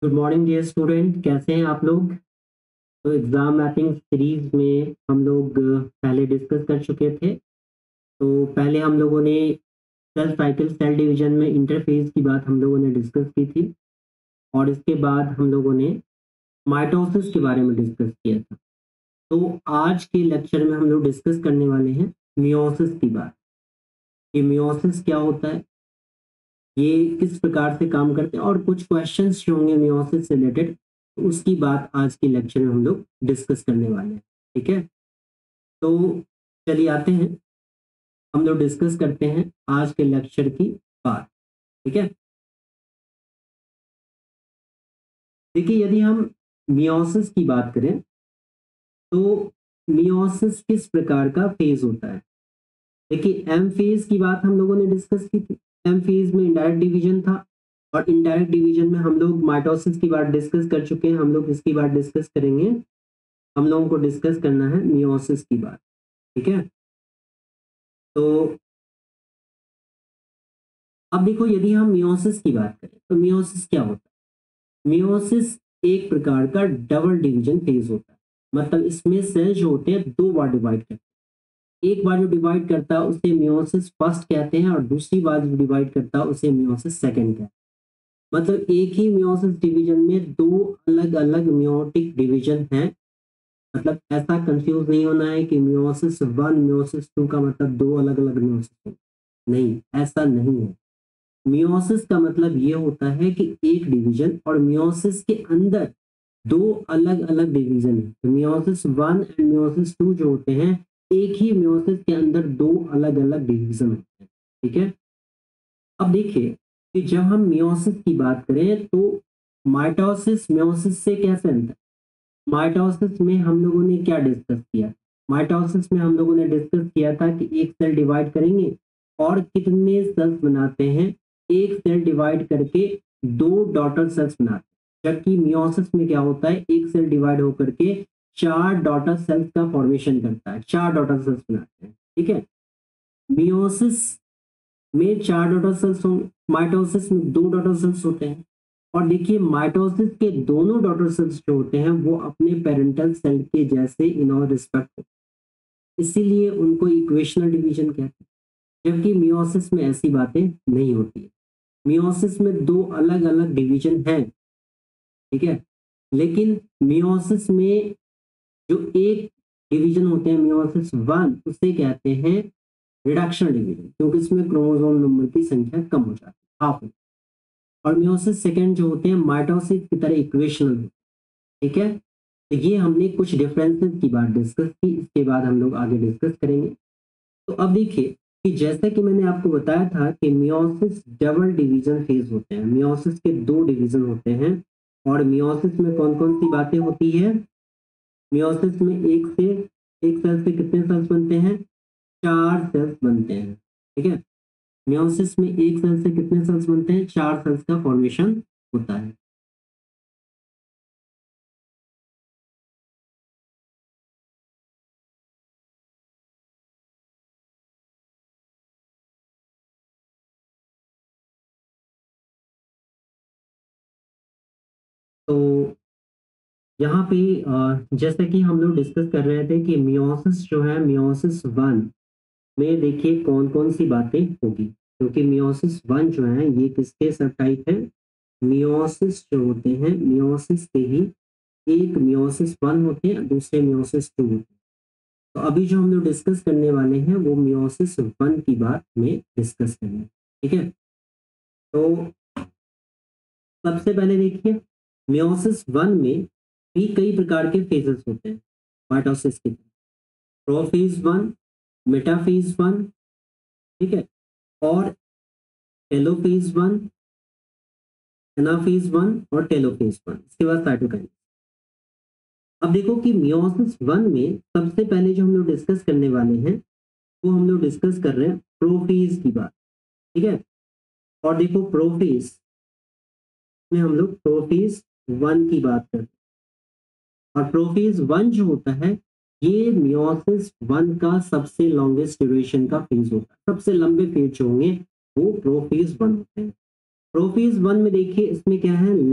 Good morning dear student, कैसे हैं आप लोग। तो एग्जाम मैपिंग सीरीज में हम लोग पहले डिस्कस कर चुके थे। तो पहले हम लोगों ने सेल साइकिल सेल डिवीजन में इंटरफेज की बात हम लोगों ने डिस्कस की थी, और इसके बाद हम लोगों ने माइटोसिस के बारे में डिस्कस किया था। तो आज के लेक्चर में हम लोग डिस्कस करने वाले हैं मियोसिस की बात। ये मियोसिस क्या होता है, ये किस प्रकार से काम करते हैं, और कुछ क्वेश्चंस जो होंगे मियोसिस से रिलेटेड, तो उसकी बात आज के लेक्चर में हम लोग डिस्कस करने वाले हैं। ठीक है, तो चलिए आते हैं, हम लोग डिस्कस करते हैं आज के लेक्चर की बात। ठीक है, देखिए यदि हम मियोसिस की बात करें तो मियोसिस किस प्रकार का फेज होता है। देखिए एम फेज की बात हम लोगों ने डिस्कस की थी। एम फेज में इनडायरेक्ट डिवीजन था, और इनडायरेक्ट डिवीजन में हम लोग माइटोसिस की बात डिस्कस कर चुके हैं। हम लोग इसकी बात डिस्कस करेंगे, हम लोगों को डिस्कस करना है मियोसिस की बात। ठीक है, तो अब देखो यदि हम मियोसिस की बात करें तो मियोसिस क्या होता है। मियोसिस एक प्रकार का डबल डिवीजन फेज होता है। मतलब इसमें सेल जो होते हैं दो बार डिवाइड करते हैं। एक बार जो डिवाइड करता है उसे मियोसिस फर्स्ट कहते हैं, और दूसरी बार जो डिवाइड करता है उसे मियोसिस सेकंड कहते हैं। मतलब एक ही मियोसिस डिवीजन में दो अलग अलग मियोटिक डिवीजन हैं। मतलब ऐसा कंफ्यूज नहीं होना है कि मियोसिस वन मियोसिस टू का मतलब दो अलग अलग मियोसिस। नहीं, ऐसा नहीं है। मियोसिस का मतलब ये होता है कि एक डिवीजन, और मियोसिस के अंदर दो अलग अलग डिवीजन है। तो meiosis one and meiosis two जो होते हैं, एक ही मियोसिस के अंदर दो अलग अलग डिवीजन होते हैं। ठीक है, अब देखिए कि जब हम मियोसिस की बात करें तो माइटोसिस मियोसिस से कैसे अंतर है? माइटोसिस में हम लोगों ने क्या डिस्कस किया। माइटोसिस में हम लोगों ने डिस्कस किया था कि एक सेल डिवाइड करेंगे और कितने सेल्स बनाते हैं। एक सेल डिवाइड करके दो डॉटर सेल्स बनाते हैं, जबकि मियोसिस में क्या होता है, एक सेल डिवाइड होकर के चार डॉटर सेल्स का फॉर्मेशन करता है, चार डॉटर सेल्स बनाते हैं। ठीक है, मियोसिस में चार डॉटर सेल्स होंगे, माइटोसिस में दो डॉटर सेल्स होते हैं। और देखिए माइटोसिस के दोनों डॉटर सेल्स जो होते हैं वो अपने पेरेंटल सेल के जैसे इन ऑल रिस्पेक्ट होते हैं, इसीलिए उनको इक्वेशनल डिवीजन कहते हैं। जबकि मियोसिस में ऐसी बातें नहीं होती है। मियोसिस में दो अलग अलग डिवीजन हैं। ठीक है, लेकिन मियोसिस में जो एक डिवीजन होते हैं मियोसिस वन, उसे कहते हैं रिडक्शन डिवीजन, क्योंकि इसमें क्रोमोसोम नंबर की संख्या कम हो जाती है, हाफ। और मियोसिस सेकेंड जो होते हैं माइटोसिस की तरह इक्वेशनल होते हैं। ठीक है, तो ये हमने कुछ डिफरेंसेस की बात डिस्कस की, इसके बाद हम लोग आगे डिस्कस करेंगे। तो अब देखिए कि जैसा कि मैंने आपको बताया था कि मियोसिस डबल डिवीजन फेज होते हैं। मियोसिस के दो डिवीजन होते हैं, और मियोसिस में कौन कौन सी बातें होती है। मियोसिस में एक सेल से कितने सेल्स बनते हैं, चार सेल्स बनते हैं। ठीक है, मियोसिस में एक सेल से कितने सेल्स बनते हैं, चार सेल्स का फॉर्मेशन होता है। तो यहाँ पे जैसे कि हम लोग डिस्कस कर रहे थे कि मियोसिस जो है, मियोसिस वन में देखिए कौन कौन सी बातें होगी, क्योंकि मियोसिस वन जो है ये किसके सब टाइप है, मियोसिस जो होते हैं मियोसिस के ही एक मियोसिस वन होते हैं, दूसरे मियोसिस टू होते हैं। तो अभी जो हम लोग डिस्कस करने वाले हैं वो मियोसिस वन की बात में डिस्कस करेंगे। ठीक है, तो सबसे पहले देखिए मियोसिस वन में भी कई प्रकार के फेजेस होते हैं माइटोसिस की तरह। प्रोफेज वन, मेटाफेज वन, ठीक है, और टेलोफेज वन, एनाफेज वन और टेलोफेज वन, इसके बाद साइटोकाइनेसिस। अब देखो कि मियोसिस वन में सबसे पहले जो हम लोग डिस्कस करने वाले हैं वो हम लोग डिस्कस कर रहे हैं प्रोफेज की बात। ठीक है, और देखो प्रोफेज में हम लोग प्रोफेज वन की बात करते हैं। और प्रोफेज वन जो होता है ये मियोसिस वन का सबसे लॉन्गेस्ट ड्यूरेशन का फेज होता है। सबसे लंबे फेज जो होंगे वो प्रोफेज वन होते हैं। प्रोफेज वन में देखिए इसमें क्या है,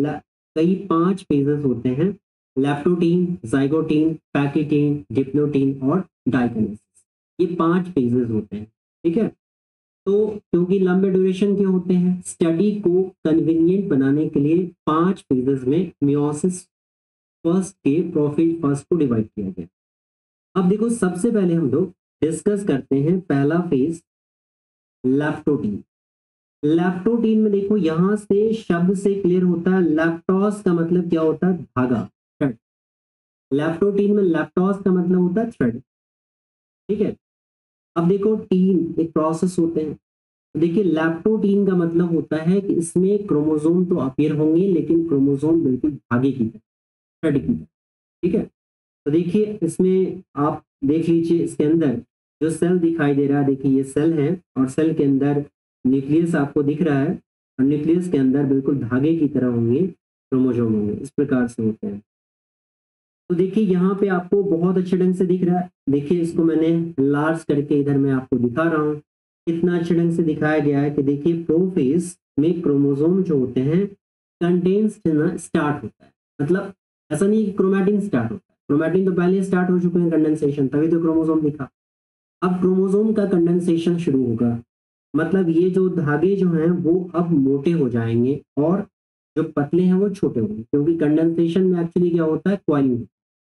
कई 5 फेजेस होते हैं, लैप्टोटीन, जाइगोटीन, पैकिटीन, डिप्लोटीन और डाइकिनेसिस। ये 5 फेजेस होते हैं, ठीक है। तो क्योंकि लंबे ड्यूरेशन के होते हैं, स्टडी को कन्वीनियंट बनाने के लिए 5 फेजेस में मियोसिस फर्स्ट के प्रोफेज फर्स्ट को डिवाइड किया गया। अब देखो सबसे पहले हम लोग डिस्कस करते हैं पहला फेज, लैप्टोटीन। लैप्टोटीन में देखो यहां से शब्द से क्लियर होता है, लैप्टोस का मतलब क्या होता है, धागा, थ्रेड। लैप्टोटीन में लैप्टोस का मतलब होता है थ्रेड, ठीक है। अब देखो टीन एक प्रोसेस होते हैं, देखिए लैप्टोटीन का मतलब होता है कि इसमें क्रोमोसोम तो अपीयर होंगे लेकिन क्रोमोसोम बिल्कुल धागे की तरह, थ्रेड की तरह, ठीक है। तो देखिए इसमें आप देख लीजिए, इसके अंदर जो सेल दिखाई दे रहा है, देखिए ये सेल है और सेल के अंदर न्यूक्लियस आपको दिख रहा है और न्यूक्लियस के अंदर बिल्कुल धागे की तरह होंगे क्रोमोसोम होंगे, इस प्रकार से होते हैं। तो देखिए यहाँ पे आपको बहुत अच्छे ढंग से दिख रहा है, देखिए इसको मैंने लार्ज करके इधर मैं आपको दिखा रहा हूँ, कितना अच्छे ढंग से दिखाया गया है कि देखिए प्रोफेज में क्रोमोसोम जो होते हैं कंटेन्स स्टार्ट होता है, मतलब ऐसा नहीं कि क्रोमैटिन स्टार्ट होता है, क्रोमैटिन तो पहले स्टार्ट हो चुके हैं कंडेंसेशन, तभी तो क्रोमोसोम दिखा। अब क्रोमोसोम का कंडेंसेशन शुरू होगा, मतलब ये जो धागे जो हैं वो अब मोटे हो जाएंगे और जो पतले हैं वो छोटे होंगे, क्योंकि कंडेंसेशन में एक्चुअली क्या होता है, कॉइलिंग।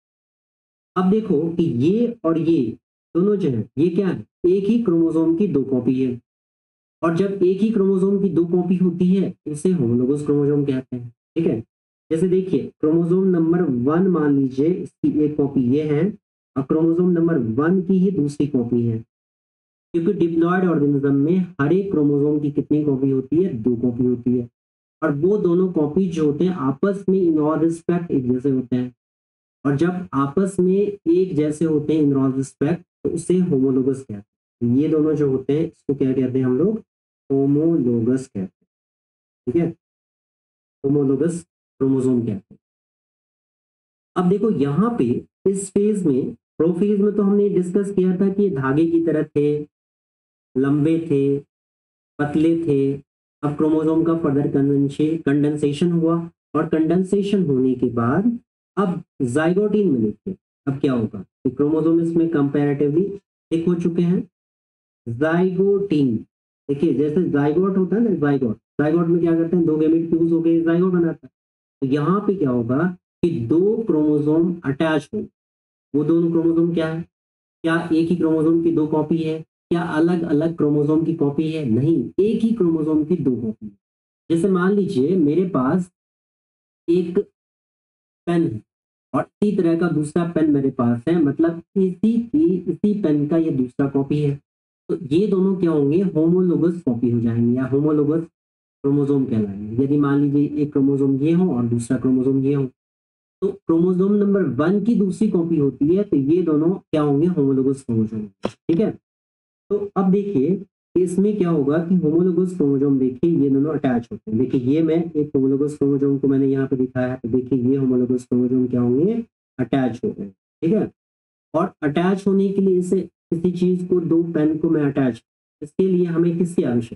अब देखो कि ये और ये दोनों जो है ये क्या है, एक ही क्रोमोसोम की दो कॉपी है, और जब एक ही क्रोमोसोम की दो कॉपी होती है इसे होमोलोगस क्रोमोसोम कहते हैं, ठीक है। जैसे देखिए क्रोमोसोम नंबर 1 मान लीजिए इसकी एक कॉपी ये है और क्रोमोसोम नंबर 1 की ही दूसरी कॉपी है, क्योंकि डिप्लॉयड ऑर्गेनिज्म में हर एक क्रोमोसोम की कितनी कॉपी होती है, दो कॉपी होती है, और वो दोनों कॉपी जो होते हैं आपस में इन ऑल रिस्पेक्ट एक जैसे होते हैं, और जब आपस में एक जैसे होते हैं इन ऑल रिस्पेक्ट तो उसे होमोलोगस कहते हैं। ये दोनों जो होते हैं इसको क्या कहते हैं हम लोग, होमोलोगस कहते हैं, ठीक है, होमोलोगस क्रोमोसोम कहते हैं। अब देखो यहाँ पे इस फेज में, प्रोफेज में तो हमने डिस्कस किया था कि ये धागे की तरह थे, लंबे थे, पतले थे। अब क्रोमोसोम का फर्दर कंडेंसेशन हुआ और कंडेंसेशन होने के बाद अब जाइगोटीन में देखिए अब क्या होगा कि क्रोमोसोम इसमें कंपैरेटिवली थिक हो चुके हैं। जाइगोटीन, देखिए जैसे जाइगोट होता है ना, जाइगोट, जाइगोट में क्या करते हैं, दो गैमेट फ्यूज हो गए जाइगोट बनाता है। तो यहाँ पे क्या होगा कि दो क्रोमोसोम अटैच हो, वो दोनों क्रोमोसोम क्या है, क्या एक ही क्रोमोसोम की दो कॉपी है, क्या अलग अलग क्रोमोसोम की कॉपी है, नहीं, एक ही क्रोमोसोम की दो कॉपी है। जैसे मान लीजिए मेरे पास एक पेन है और इसी तरह का दूसरा पेन मेरे पास है, मतलब इसी पेन का ये दूसरा कॉपी है, तो ये दोनों क्या होंगे, होमोलोगस कॉपी हो जाएंगे या होमोलोगस क्रोमोसोम कहलाएंगे। यदि मान लीजिए एक क्रोमोसोम ये हो और दूसरा क्रोमोसोम ये हो, तो क्रोमोसोम नंबर 1 की दूसरी कॉपी होती है, तो ये दोनों क्या होंगे, होमोलोगस क्रोमोसोम, ठीक है। तो अब देखिए इसमें क्या होगा कि होमोलोगस क्रोमोसोम, देखिए ये दोनों अटैच होते हैं, देखिए ये मैं एक होमोलोगस क्रोमोसोम को मैंने यहाँ पे दिखाया है, तो देखिए ये होमोलोगस क्रोमोसोम क्या होंगे, अटैच हो गए, ठीक है। और अटैच होने के लिए इसे किसी चीज को, दो पेन को मैं अटैच, इसके लिए हमें किसकी आवश्यकता,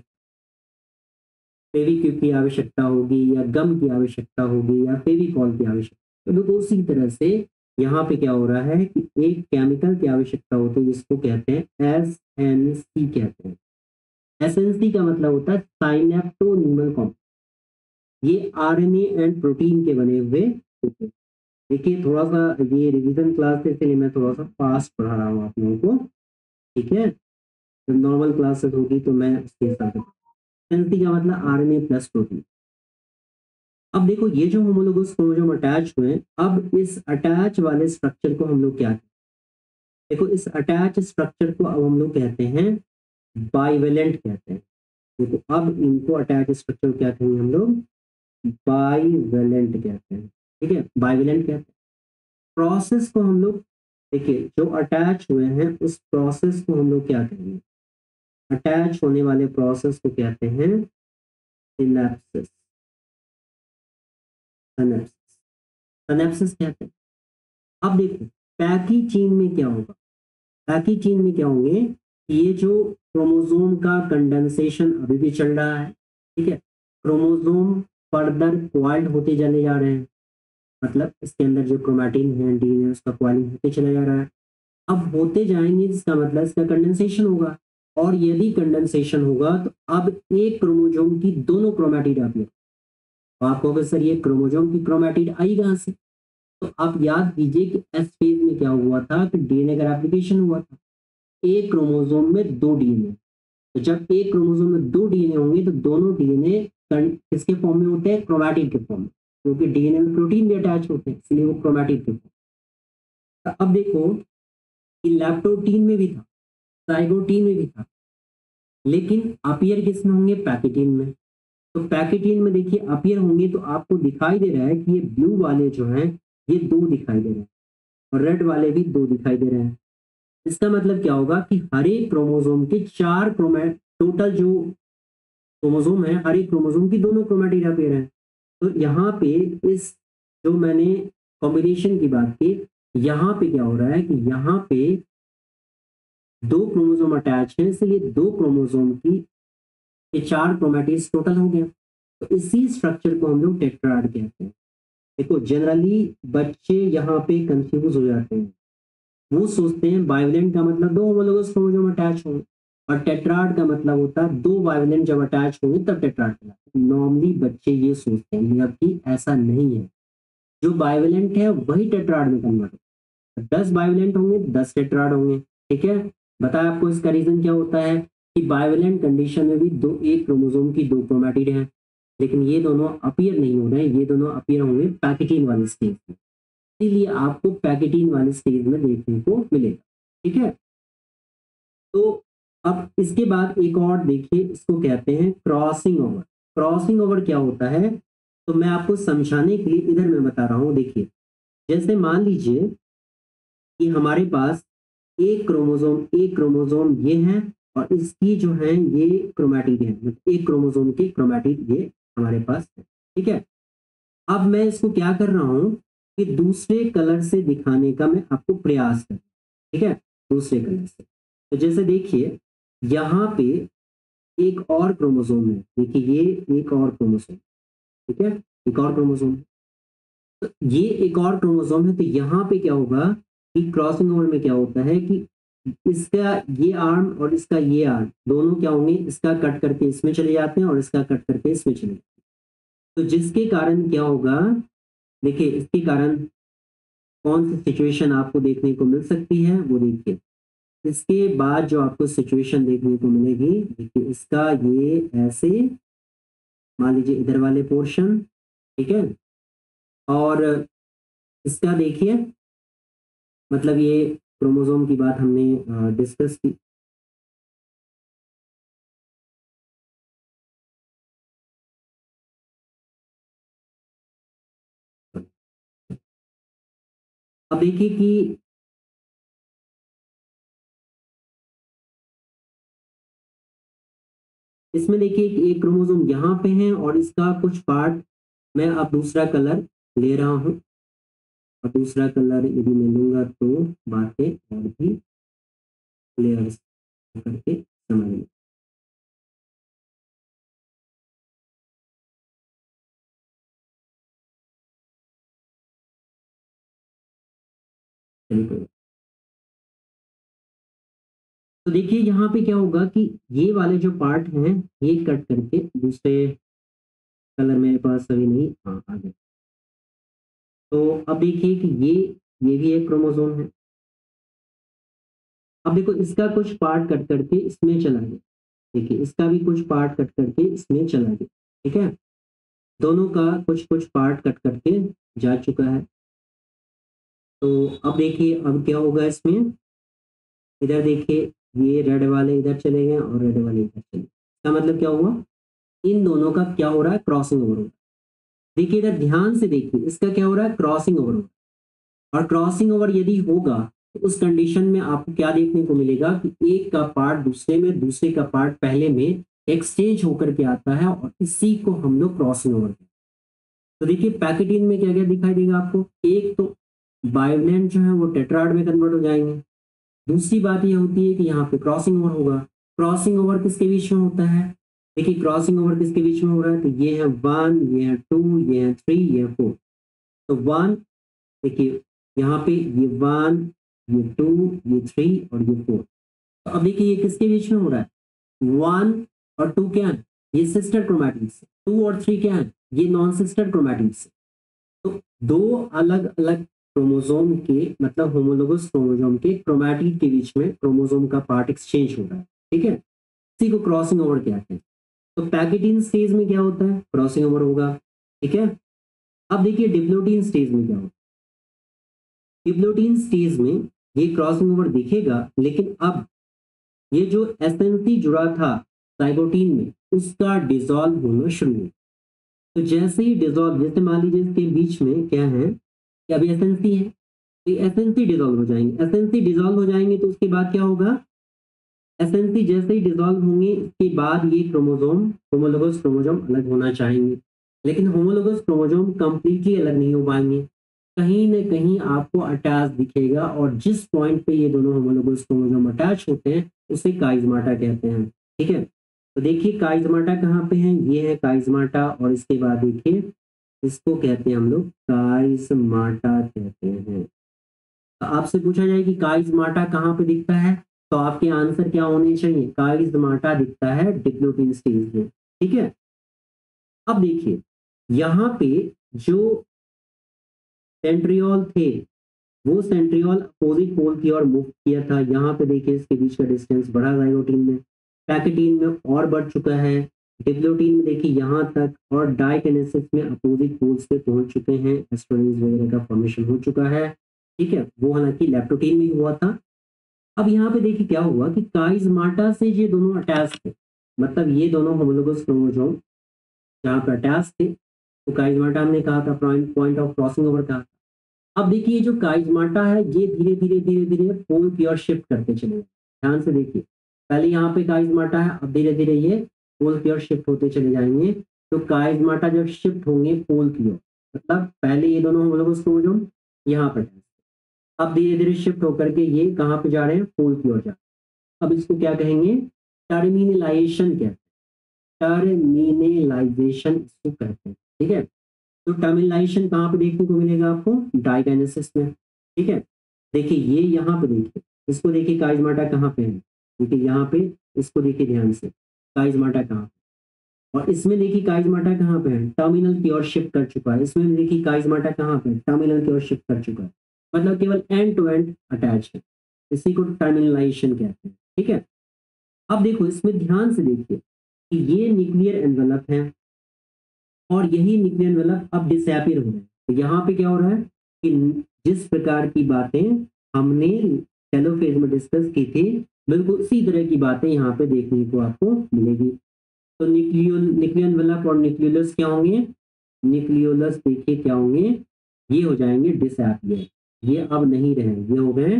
फेविक्विक की आवश्यकता होगी या गम की आवश्यकता होगी या फेविकॉल की आवश्यकता। तो देखो उसी तरह से यहाँ पे क्या हो रहा है कि एक केमिकल की आवश्यकता होती है जिसको कहते हैं एसएनसी कहते हैं। एसएनसी का मतलब होता है साइनेप्टोनीमल कॉम्प्लेक्स, ये आरएनए एंड प्रोटीन के बने हुए होते हैं। देखिए थोड़ा सा ये रिवीजन क्लास है इसलिए मैं थोड़ा सा फास्ट पढ़ा रहा हूँ आप लोगों को, ठीक है। जब नॉर्मल क्लासेस होगी तो मैं उसके हिसाब से, एसएनसी का मतलब आरएनए प्लस प्रोटीन। अब देखो ये जो होमोलोगस क्रोमोसोम अटैच हुए हैं, अब इस अटैच वाले स्ट्रक्चर को हम लोग क्या, देखो इस अटैच स्ट्रक्चर को अब हम लोग कहते हैं बाइवेलेंट कहते हैं। देखो अब इनको अटैच स्ट्रक्चर क्या कहेंगे हम लोग, बाइवेलेंट कहते हैं, ठीक है, बाइवेलेंट कहते हैं। प्रोसेस को हम लोग, देखिए जो अटैच हुए हैं उस प्रोसेस को हम लोग क्या कहेंगे, अटैच होने वाले प्रोसेस को कहते हैं सिनैप्सिस, सिनैप्सिस, सिनैप्सिस कहते हैं। अब देखो पैकी चेन में क्या होगा, पैकी चेन में क्या होंगे, ये जो क्रोमोसोम का कंडेंसेशन अभी भी चल रहा है, ठीक है, क्रोमोसोम फर्दर क्वाइल्ड होते चले जा रहे हैं, मतलब इसके अंदर जो क्रोमैटिन है, डीएनए, उसका क्वाइलिंग होते चला जा रहा है। अब होते जाएंगे इसका मतलब इसका कंडेंसेशन होगा, और यदि कंडेंसेशन होगा तो अब एक क्रोमोसोम की दोनों क्रोमैटिड आती है। तो आप कहोगे सर ये क्रोमोसोम की क्रोमैटिड आई कहाँ से? तो आप याद कीजिए कि एस फेज में क्या हुआ था कि डीएनए का रेप्लिकेशन हुआ था। एक क्रोमोसोम में दो डीएनए, तो जब एक क्रोमोसोम में दो डीएनए होंगे तो दोनों डीएनए किसके फॉर्म में होते हैं? क्रोमैटिड के फॉर्म में, क्योंकि डीएनए में प्रोटीन भी अटैच होते हैं, इसलिए वो क्रोमैटिड के फॉर्म। तो अब देखो कि लैप्टोटीन में भी था, जाइगोटीन में भी था, लेकिन अपीयर किस में होंगे? पैकेटीन में। तो पैकेटीन में देखिए अपीयर होंगे तो आपको दिखाई दे रहा है कि ये ब्लू वाले जो हैं ये दो दिखाई दे रहे हैं, और रेड वाले भी दो दिखाई दे रहे हैं। इसका मतलब क्या होगा कि हर एक क्रोमोसोम के चार टोटल जो क्रोमोसोम है, हर एक क्रोमोसोम की दोनों क्रोमैटिड अपीयर है। तो यहाँ पे इस जो मैंने कॉम्बिनेशन की बात की, यहाँ पे क्या हो रहा है कि यहाँ पे दो क्रोमोसोम अटैच है, इसलिए दो क्रोमोसोम की ये चार क्रोमैटिड्स टोटल हो गया। तो इसी स्ट्रक्चर को हम लोग टेट्राड कहते हैं। देखो जनरली बच्चे यहाँ पे कंफ्यूज हो जाते हैं, वो सोचते हैं बाइवेलेंट का मतलब दो होमोलोगस क्रोमोसोम अटैच होंगे, और टेट्राड का मतलब होता है दो बाइवेलेंट जब अटैच होंगे तब टेट्राड कहलाता है। नॉर्मली बच्चे ये सोचते हैं, जबकि ऐसा नहीं है। जो बाइवेलेंट है वही टेट्राड में कन्वर्ट होगा। 10 बाइवेलेंट होंगे 10 टेट्राड होंगे। ठीक है, बताया आपको इसका रीजन क्या होता है कि बाइवेलेंट कंडीशन में भी दो एक क्रोमोसोम की दो क्रोमैटिड हैं, लेकिन ये दोनों अपीयर नहीं हो रहे हैं, ये दोनों अपीयर होंगे पैकेटीन वाले स्टेज में, इसीलिए आपको पैकेटीन वाले स्टेज में देखने को मिलेगा। ठीक है, तो अब इसके बाद एक और देखिए, इसको कहते हैं क्रॉसिंग ओवर। क्रॉसिंग ओवर क्या होता है? तो मैं आपको समझाने के लिए इधर मैं बता रहा हूँ। देखिए जैसे मान लीजिए कि हमारे पास एक क्रोमोसोम ये है, और इसकी जो है ये क्रोमैटिड है, मतलब एक क्रोमोसोम की क्रोमैटिड ये हमारे पास है। ठीक है, अब मैं इसको क्या कर रहा हूं कि दूसरे कलर से दिखाने का मैं आपको प्रयास कर, ठीक है, दूसरे कलर से। तो जैसे देखिए यहाँ पे एक और क्रोमोसोम है, देखिए ये एक और क्रोमोसोम, ठीक है, एक और क्रोमोसोम, तो ये एक और क्रोमोसोम है। तो यहाँ पे क्या होगा कि क्रॉसिंग ओवर में क्या होता है कि इसका ये आर्म और इसका ये आर्म दोनों क्या होंगे, इसका कट करके इसमें चले जाते हैं और इसका कट करके इसमें चले जाते हैं। तो जिसके कारण क्या होगा, देखिए इसके कारण कौन सी सिचुएशन आपको देखने को मिल सकती है वो देखिए। इसके बाद जो आपको सिचुएशन देखने को मिलेगी, देखिए इसका ये ऐसे मान लीजिए इधर वाले पोर्शन, ठीक है, और इसका देखिए मतलब ये क्रोमोसोम की बात हमने डिस्कस की। अब देखिए कि इसमें देखिए कि एक क्रोमोसोम यहाँ पे है और इसका कुछ पार्ट मैं अब दूसरा कलर ले रहा हूँ, और दूसरा कलर यदि मैं लूंगा तो बातें और भी क्लियर करके समझ में। बिल्कुल। तो देखिए यहाँ पे क्या होगा कि ये वाले जो पार्ट हैं ये कट करके दूसरे कलर मेरे पास अभी नहीं, हाँ आ गया। तो अब देखिए कि ये भी एक क्रोमोसोम है। अब देखो इसका कुछ पार्ट कट करके इसमें चला गया, देखिए इसका भी कुछ पार्ट कट करके इसमें चला गया। ठीक है, दोनों का कुछ कुछ पार्ट कट करके जा चुका है। तो अब देखिए अब क्या होगा इसमें, इधर देखिए ये रेड वाले इधर चले गए और रेड वाले इधर चले गए। इसका मतलब क्या हुआ, इन दोनों का क्या हो रहा है, क्रॉसिंग ओवर हो रहा है। देखिए इधर ध्यान से देखिए, इसका क्या हो रहा है, क्रॉसिंग ओवर हो रहा है। और क्रॉसिंग ओवर यदि होगा तो उस कंडीशन में आपको क्या देखने को मिलेगा कि एक का पार्ट दूसरे में, दूसरे का पार्ट पहले में एक्सचेंज होकर के आता है, और इसी को हम लोग क्रॉसिंग ओवर कहते हैं। तो देखिए पैकेटीन में क्या क्या दिखाई देगा आपको, एक तो बाइवलेंट जो है वो टेट्राड में कन्वर्ट हो जाएंगे। दूसरी बात ये होती है कि यहाँ पे क्रॉसिंग ओवर होगा। क्रॉसिंग ओवर किसके बीच में होता है, देखिए क्रॉसिंग ओवर किसके बीच में हो रहा है, तो ये है 1, ये है 2, ये है 3, ये है 4। तो 1, देखिए यहाँ पे ये 1, ये 2, ये 3 और ये 4। तो अब देखिए ये किसके बीच में हो रहा है, 1 और 2 क्या है, ये सिस्टर क्रोमैटिड्स। 2 और 3 क्या है, ये नॉन सिस्टर क्रोमैटिड्स। तो दो अलग अलग क्रोमोसोम के मतलब होमोलोगस क्रोमोसोम के क्रोमैटिड के बीच में क्रोमोसोम का पार्ट एक्सचेंज हो रहा है, ठीक है, इसी को क्रॉसिंग ओवर कहते हैं। तो पैकेटिन स्टेज में क्या होता है, क्रॉसिंग ओवर होगा, ठीक है। अब देखिए डिप्लोटीन स्टेज में क्या होता है, डिप्लोटीन स्टेज में ये क्रॉसिंग ओवर दिखेगा, लेकिन अब ये जो एसएनसी जुड़ा था जाइगोटीन में उसका डिसॉल्व होना शुरू हो। तो जैसे ही डिसॉल्व, जैसे मान लीजिए इसके बीच में क्या है कि अभी एसएनसी है, तो एसएनसी डिसॉल्व हो जाएंगे, एसएनसी डिसॉल्व हो जाएंगे तो उसके बाद क्या होगा, एसएनसी जैसे ही डिसॉल्व होंगे इसके बाद ये क्रोमोसोम होमोलोगस क्रोमोसोम अलग होना चाहेंगे, लेकिन होमोलोगस क्रोमोसोम कंप्लीटली अलग नहीं हो पाएंगे, कहीं न कहीं आपको अटैच दिखेगा और जिस पॉइंट पे ये दोनों होमोलोगस क्रोमोसोम अटैच होते हैं उसे काइज़माटा कहते हैं, ठीक है। तो देखिए काइज़माटा कहाँ पे है, ये है काइज़माटा और इसके बाद देखिए इसको कहते हैं हम लोग काइज़माटा कहते हैं। तो आपसे पूछा जाए कि काइज़माटा कहाँ पे दिखता है, तो आपके आंसर क्या होने चाहिए, काइज़माटा दिखता है डिप्लोटीन स्टेज में, ठीक है। अब देखिए यहाँ पे जो सेंट्रियोल थे वो सेंट्रियोल अपोजिट पोल की ओर मूव किया था, यहाँ पे देखिए इसके बीच का डिस्टेंस बढ़ा जाइगोटीन में, पैकेटीन में और बढ़ चुका है, डिप्लोटीन में देखिए यहाँ तक, और डाइकिनेसिस में अपोजिट पोल्स पे पहुंच चुके हैं, एस्ट्रोनीज वगैरह का फॉर्मेशन हो चुका है, ठीक है। वो हालांकि लैप्टोटीन में ही हुआ था। अब यहाँ पे देखिए क्या हुआ कि काइज़माटा से ये दोनों अटैच थे, मतलब ये दोनों होमोलोगस क्रोमोसोम जहाँ पे अटैच थे, तो काइज़माटा हमने कहा था पॉइंट ऑफ क्रॉसिंग ओवर का। अब देखिए जो काइज़माटा है ये धीरे धीरे धीरे धीरे पोल की ओर शिफ्ट करते चले गए, ध्यान से देखिए, पहले यहाँ पे काइज़माटा है, अब धीरे धीरे ये पोल की ओर शिफ्ट होते चले जाएंगे। तो काइज़माटा जब शिफ्ट होंगे पोल की ओर, मतलब पहले ये दोनों होमोलोगस क्रोमोसोम यहाँ पर, अब धीरे धीरे शिफ्ट होकर के ये कहाँ पे जा रहे हैं, पोल की ओर जा रहे हैं। अब इसको क्या कहेंगे, टर्मिनलाइजेशन कहते हैं, टर्मिनलाइजेशन इसको कहते हैं, ठीक है। तो टर्मिनलाइजेशन कहाँ पे देखने को मिलेगा आपको, डाइकाइनेसिस में, ठीक है। देखिए ये यहाँ पे देखिए, इसको देखिए काइज़माटा कहाँ पे है, देखिए यहाँ पे, इसको देखिए ध्यान से, काइज़माटा कहाँ पे, और इसमें देखिए काइज़माटा कहाँ पे है, टर्मिनल की ओर शिफ्ट कर चुका है, इसमें देखिए काइज़माटा कहाँ पे है, टर्मिनल की ओर शिफ्ट कर चुका है, मतलब केवल एंड टू एंड अटैच है, इसी को टर्मिनलाइजेशन कहते हैं, ठीक है। अब देखो इसमें ध्यान से देखिए कि ये न्यूक्लियर एनवेलप है और यही न्यूक्लियर एनवेलप अब डिसअपीयर हो रहा है। तो यहाँ पे क्या हो रहा है कि जिस प्रकार की बातें हमने टेलोफेज में डिस्कस की थी, बिल्कुल उसी तरह की बातें यहाँ पे देखने को आपको मिलेगी। तो न्यूक्लियर एनवेलप और न्यूक्लियोलस क्या होंगे, न्यूक्लियोलस देखिए क्या होंगे, ये हो जाएंगे डिसअपीयर, ये अब नहीं रहे, ये हो गए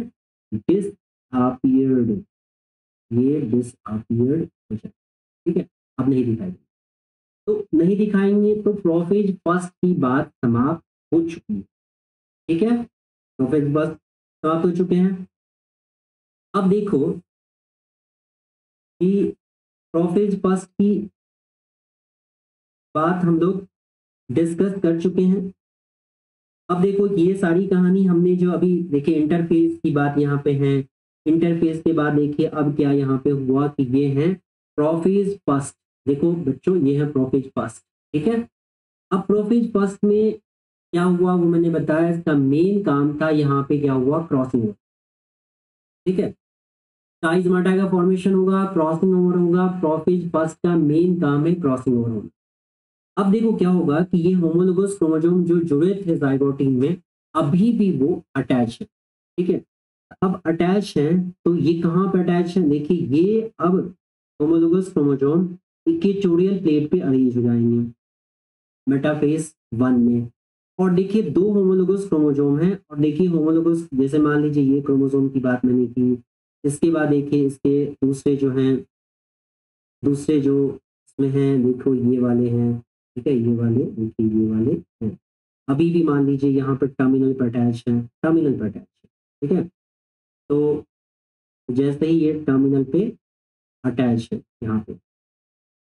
डिसअपीयर्ड, ये डिसअपीयर्ड हो जाए, ठीक है, अब नहीं दिखाई देंगे। तो नहीं दिखाएंगे तो प्रोफेज फर्स्ट की बात समाप्त हो चुकी है, ठीक है, प्रोफेज फर्स्ट समाप्त हो चुके हैं। अब देखो कि प्रोफेज फर्स्ट की बात हम लोग डिस्कस कर चुके हैं। अब देखो ये सारी कहानी हमने जो अभी देखिए इंटरफेस की बात यहाँ पे है, इंटरफेस के बाद देखिए अब क्या यहाँ पे हुआ कि ये है प्रोफेज फर्स्ट, देखो बच्चों ये है प्रोफेज फर्स्ट, ठीक है। अब प्रोफेज फर्स्ट में क्या हुआ वो मैंने बताया, इसका मेन काम था यहाँ पे क्या हुआ, क्रॉसिंग ओवर, ठीक है, काइज़माटा का फॉर्मेशन होगा, क्रॉसिंग ओवर होगा, प्रोफेज फर्स्ट का मेन काम है क्रॉसिंग ओवर होना। अब देखो क्या होगा कि ये होमोलोगस क्रोमोसोम जो जुड़े थे जाइगोटीन में अभी भी वो अटैच है, ठीक है। अब अटैच है तो ये कहाँ पे अटैच है, देखिए ये अब होमोलोगस क्रोमोसोम इक्वेटोरियल प्लेट पे अरेंज हो जाएंगे मेटाफेज 1 में। और देखिए दो होमोलोगस क्रोमोसोम हैं, और देखिए होमोलोगस जैसे मान लीजिए ये क्रोमोसोम की बात मैंने की, इसके बाद देखिए इसके दूसरे जो हैं, दूसरे जो इसमें हैं देखो ये वाले हैं, ठीक है, ये वाले देखिए ये वाले हैं, अभी भी मान लीजिए यहाँ पर टर्मिनल पर अटैच है, टर्मिनल पर अटैच है, ठीक है। तो जैसे ही ये टर्मिनल पे अटैच है यहाँ पे,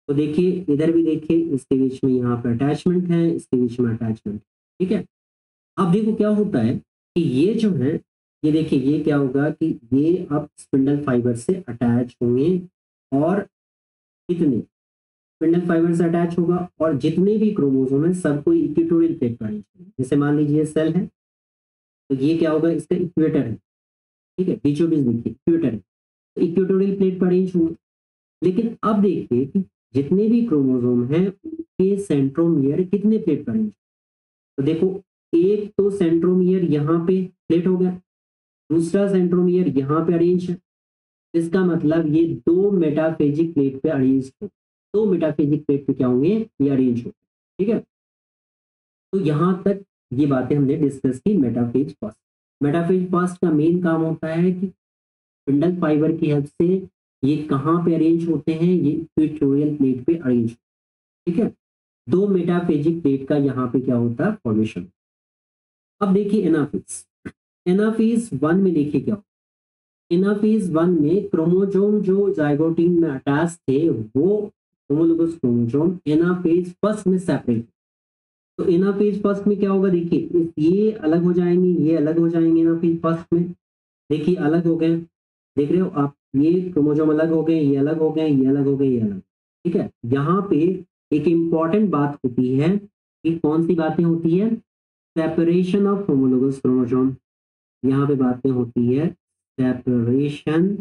तो देखिए इधर भी देखिए, इसके बीच में यहाँ पे अटैचमेंट है, इसके बीच में अटैचमेंट, ठीक है। अब देखो क्या होता है कि ये जो है, ये देखिए ये क्या होगा कि ये अब स्पिंडल फाइबर से अटैच होंगे, और कितने स्पिंडल फाइबर से अटैच होगा, और जितने भी क्रोमोसोम है सबको इक्वेटोरियल प्लेट पर अरेंज होंगे। जैसे मान लीजिए सेल है, तो ये क्या होगा, इसका इक्वेटर है, ठीक है, बीचों बीच देखिए इक्वेटर है, तो इक्वेटोरियल प्लेट पर अरेंज होंगे। लेकिन अब देखिए कि जितने भी क्रोमोसोम हैं उनके सेंट्रोमियर कितने प्लेट पर अरेंज, तो देखो एक तो सेंट्रोमियर यहाँ पे प्लेट हो गया, दूसरा सेंट्रोमियर यहाँ पे अरेंज है। इसका मतलब ये दो मेटाफेजिक प्लेट पे अरेंज हो, दो मेटाफेजिक प्लेट पे क्या होंगे, ये अरेंज हो, ठीक है। तो यहाँ तक ये बातें हमने डिस्कस की मेटाफेज फास्ट। मेटाफेज फास्ट का मेन काम होता है कि स्पिंडल फाइबर की हेल्प से ये कहाँ पे अरेंज होते हैं, ये इक्वेटोरियल प्लेट पे अरेंज, ठीक है। दो मेटाफेजिक प्लेट का यहाँ पे क्या होता है, फॉर्मेशन। अब देखिए एनाफेज, एनाफेज वन में देखिए क्या, एनाफेज वन में क्रोमोसोम जो जाइगोटीन में अटैच थे वो होमोलोगस क्रोमोसोम एनाफेज फर्स्ट में सेपरेट। तो एनाफेज फर्स्ट में क्या होगा, देखिए ये अलग हो जाएंगे, ये अलग हो जाएंगे एनाफेज फर्स्ट में, देखिए अलग हो गए, देख रहे हो आप, ये क्रोमोसोम अलग हो गए, ये अलग हो गए, ये अलग हो गए, ये अलग, ठीक है। यहाँ पे एक इंपॉर्टेंट बात होती है कि कौन सी बातें होती है, सेपरेशन ऑफ होमोलोगस क्रोमोसोम, यहाँ पे बातें होती है separation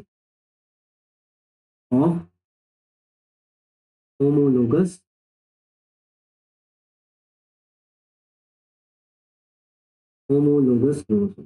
of homologous homologous chromosome,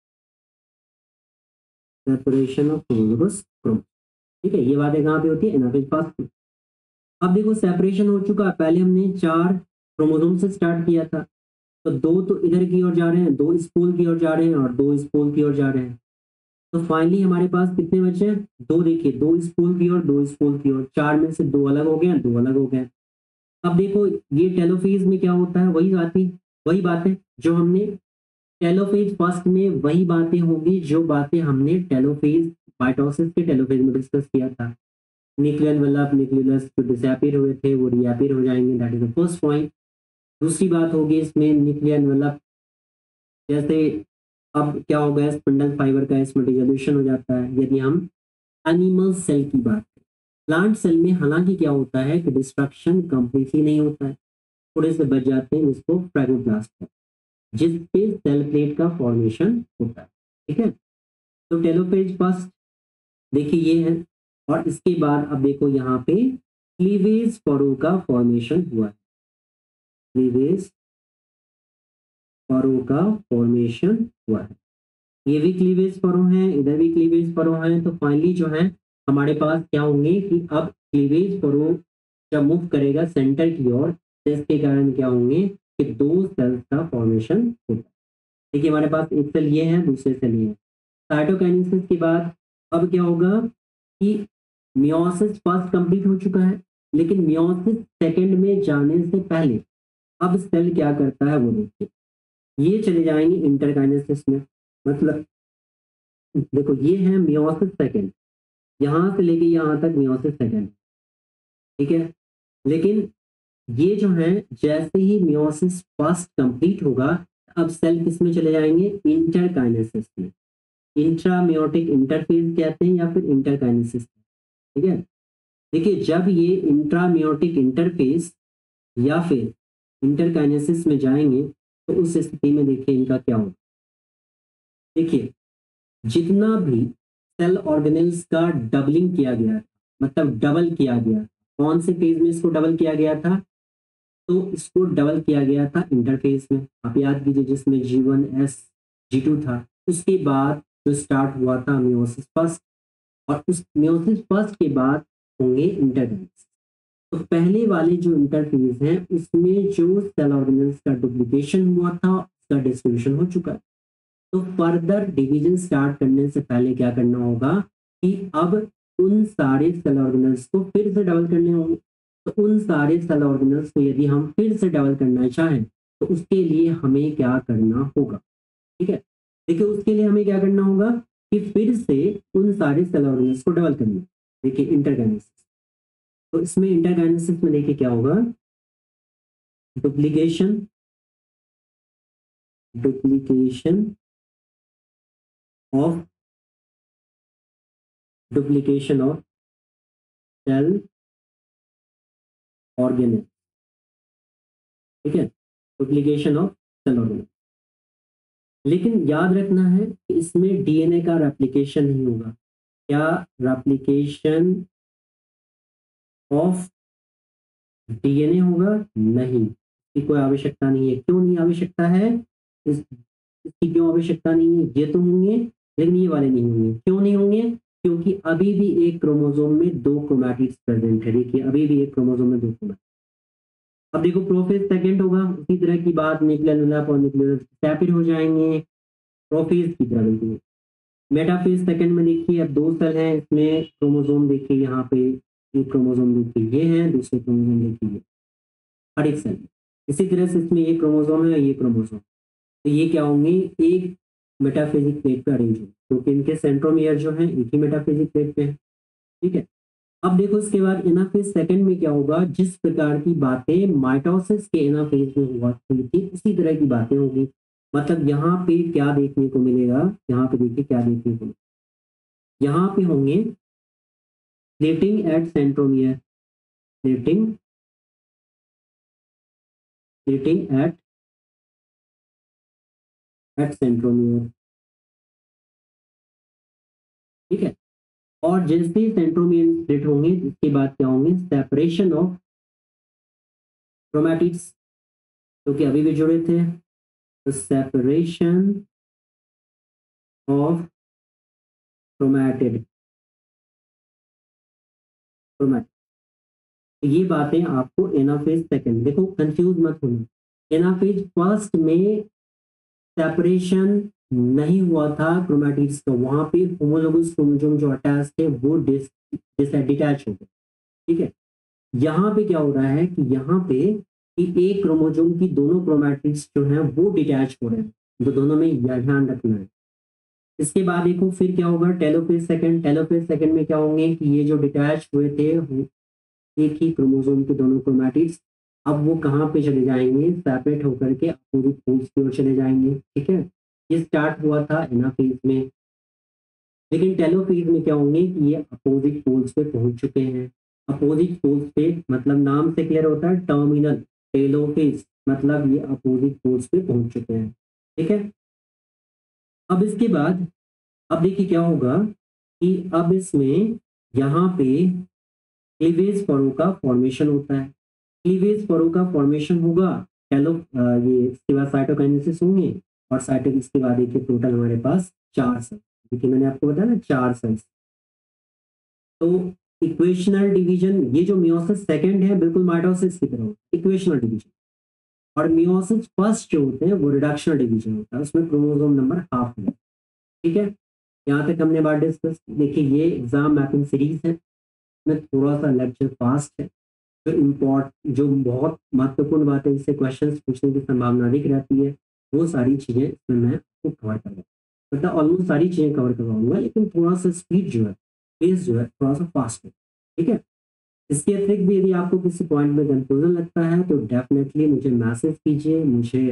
separation of homologous chromosome, ठीक है। ये बातें कहाँ पे होती है, एनाफेज फर्स्ट में। अब देखो सेपरेशन हो चुका है, पहले हमने चार क्रोमोसोम से स्टार्ट किया था, तो दो तो इधर की ओर जा रहे हैं, दो स्पूल की ओर जा रहे हैं, और दो स्पूल की ओर जा रहे हैं। तो फाइनली हमारे पास कितने बचे हैं, दो, देखिए दो स्पूल की ओर, दो स्पूल की ओर, चार में से दो अलग हो गए, दो अलग हो गए। अब देखो ये टेलोफेज में क्या होता है, वही बातें जो हमने टेलोफेज फर्स्ट में, वही बातें होंगी जो बातें हमने टेलोफेज माइटोसिस के टेलोफेज में डिस्कस किया था। न्यूक्लियर एनवेलप, न्यूक्लियस जो डिसअपीयर हुए थे वो रीअपीयर हो जाएंगे, that is the first point. दूसरी बात होगी इसमें न्यूक्लियर एनवेलप, जैसे अब क्या हो गया, स्पिंडल फाइबर का इसमें डिसोल्यूशन हो जाता है। यदि हम एनिमल सेल की बात करें, प्लांट सेल में हालांकि क्या होता है कि डिस्ट्रक्शन कंप्लीटली नहीं होता है, थोड़े से बच जाते हैं, इसको फ्रैगोप्लास्ट है, जिस पे सेल प्लेट का फॉर्मेशन होता है, ठीक है। तो टेलोफेज फर्स्ट देखिए ये है, और इसके बाद अब देखो यहाँ पे क्लीवेज फरो का फॉर्मेशन हुआ है, क्लीवेज फरो का फॉर्मेशन हुआ है। ये भी क्लीवेज फरो है, इधर भी क्लीवेज फरो है, तो फाइनली जो है हमारे पास क्या होंगे कि अब क्लीवेज फरो जब मूव करेगा सेंटर की ओर, तो इसके कारण क्या होंगे कि दो सेल्स का फॉर्मेशन होता है। देखिए हमारे पास एक सेल ये है, दूसरे सेल ये है। साइटोकाइनेसिस के बाद अब क्या होगा कि मियोसिस फर्स्ट कंप्लीट हो चुका है, लेकिन मियोसिस सेकंड में जाने से पहले अब सेल क्या करता है वो देखिए, ये चले जाएंगे इंटरकाइनेसिस में। मतलब देखो ये है मियोसिस सेकंड, यहाँ से लेके यहाँ तक मियोसिस सेकंड, ठीक है। लेकिन ये जो है जैसे ही मियोसिस फर्स्ट कंप्लीट होगा, अब सेल किस में चले जाएंगे, इंटरकाइनेसिस में। इंट्रामियोटिक इंटरफेज कहते हैं या फिर इंटरकाइनेसिस, ठीक है। देखिए जब ये इंट्रामियोटिक इंटरफेस या फिर इंटरकाइनेसिस में जाएंगे, तो उस स्थिति में देखिए इनका क्या होगा, देखिए जितना भी सेल ऑर्गेनेल्स का डबलिंग किया गया, मतलब डबल किया गया, कौन से फेज में इसको डबल किया गया था, तो इसको डबल किया गया था इंटरफेस में। आप याद कीजिए जिसमें G1S G2 था, उसके बाद जो स्टार्ट हुआ था मियोसिस फर्स्ट, और उस मियोसिस फर्स्ट के बाद होंगे इंटरफेज। तो पहले वाले जो इंटरफेज हैं उसमें जो सेल ऑर्गेनेल्स का डुप्लीकेशन हुआ था उसका डिस्ट्रीब्यूशन हो चुका है। तो फर्दर डिवीजन स्टार्ट करने से पहले क्या करना होगा कि अब उन सारे सेल ऑर्गेनल्स को फिर से डबल करने होंगे। तो उन सारे सेल ऑर्गेनल्स को यदि हम फिर से डबल करना चाहें तो उसके लिए हमें क्या करना होगा, ठीक है। देखिए उसके लिए हमें क्या करना होगा कि फिर से उन सारे सेल ऑर्गेनल्स को डबल करना, देखिए इंटरकाइनेसिस। तो इसमें इंटरकाइनेसिस में देखिए क्या होगा, duplication duplication of cell organelle, ठीक है, डुप्लीकेशन ऑफ सेल ऑर्गेनेल। लेकिन याद रखना है कि इसमें डीएनए का रेप्लिकेशन नहीं होगा। क्या रेप्लिकेशन ऑफ डीएनए होगा? नहीं, इसकी कोई आवश्यकता नहीं है। क्यों नहीं आवश्यकता है? इसकी क्यों आवश्यकता नहीं है? ये तो होंगे लेकिन ये वाले नहीं होंगे। क्यों नहीं होंगे? क्योंकि अभी भी एक क्रोमोसोम में 2 क्रोमैटिड्स प्रेजेंट है। देखिए अभी भी एक क्रोमोसोम में 2 क्रोमैटिड्स। अब देखो प्रोफेज सेकंड होगा, उसी तरह की बात, न्यूक्लियर एनवेलप और न्यूक्लियर सेपरेट हो जाएंगे प्रोफेज की तरह। देखिए मेटाफेज सेकंड में देखिए अब 2 सेल हैं, इसमें क्रोमोसोम देखिए यहाँ पे, एक क्रोमोसोम देखिए ये है, दूसरे क्रोमोसोम देखिए हर एक सेल में। इसी तरह से इसमें ये क्रोमोसोम है, ये क्रोमोसोम, तो ये क्या होंगे, एक मेटाफेजिक प्लेट पे अरेंज होंगे क्योंकि इनके सेंट्रोमियर जो है एक ही मेटाफेजिक प्लेट पे है, ठीक है। अब देखो इसके बाद एनाफेज सेकंड में क्या होगा, जिस प्रकार की बातें माइटोसिस के एनाफेज में हुआ हुई थी उसी तरह की बातें होगी। मतलब यहाँ पे क्या देखने को मिलेगा, यहाँ पे देखिए क्या देखने को मिलेगा, यहाँ पे होंगे plating at centromere, plating plating at centromere, ठीक है। और जैसे ही सेंट्रोमियर स्प्लिट होंगे इसके बाद क्या होंगे, सेपरेशन ऑफ क्रोमैटिड्स, क्योंकि अभी भी जुड़े थे, तो सेपरेशन ऑफ क्रोमैटिड क्रोमैटिड। ये बातें आपको एनाफेज सेकंड, देखो कंफ्यूज मत होना, एनाफेज फर्स्ट में सेपरेशन नहीं हुआ था क्रोमैटिड्स का, वहां पे होमोलोगस क्रोमोसोम जो अटैच थे वो डिटैच हो गए, ठीक है। यहाँ पे क्या हो रहा है कि यहाँ पे कि एक क्रोमोसोम की दोनों क्रोमैटिड्स जो हैं वो डिटैच हो रहे हैं, तो दोनों में यह ध्यान रखना है। इसके बाद देखो फिर क्या होगा, टेलोफेज सेकंड, टेलोफेज सेकंड में क्या होंगे कि ये जो डिटैच हुए थे एक ही क्रोमोसोम के दोनों क्रोमैटिड्स, अब वो कहाँ पे चले जाएंगे, सेपरेट होकर के अपोजिट पोल्स की ओर चले जाएंगे, ठीक है। ये स्टार्ट हुआ था एनाफेज में, लेकिन टेलोफेज में क्या होंगे कि ये अपोजिट पोल्स पे पहुंच चुके हैं। अपोजिट पोल्स पे मतलब नाम से क्लियर होता है, टर्मिनल टेलोफेज, मतलब ये अपोजिट पोल्स पे पहुंच चुके हैं, ठीक है। अब इसके बाद अब देखिए क्या होगा कि अब इसमें यहाँ पे क्लीवेज फरो का फॉर्मेशन होता है। क्लीवेज फरो का फॉर्मेशन होगा, ये इसके बाद साइटोकाइनेसिस होंगे, और साइटो इसके बाद देखिए टोटल हमारे पास 4 सेल, देखिए मैंने आपको बताया ना 4 सेल्स। तो इक्वेशनल डिवीजन, ये जो मियोसिस सेकंड है बिल्कुल माइटोसिस की तरह इक्वेशनल डिवीजन, और मियोसिस फर्स्ट जो होते हैं वो रिडक्शनल डिवीजन होता है, उसमें क्रोमोसोम नंबर हाफ है, ठीक है। यहाँ तक हमने बात डिस्कस। देखिए ये एग्जाम मैपिंग सीरीज है, में थोड़ा सा लेक्चर फास्ट है, जो बहुत महत्वपूर्ण बात है, इससे क्वेश्चंस पूछने की संभावना अधिक रहती है, वो सारी चीजें इसमें मैं आपको कवर करवाऊंगा, मतलब ऑलमोस्ट सारी चीजें कवर करवाऊंगा, लेकिन थोड़ा सा स्पीड जो है, पेस जो है थोड़ा सा फास्ट है, ठीक है। इसके अतिरिक्त भी यदि आपको किसी पॉइंट में कंफ्यूजन लगता है तो डेफिनेटली मुझे मैसेज कीजिए, मुझे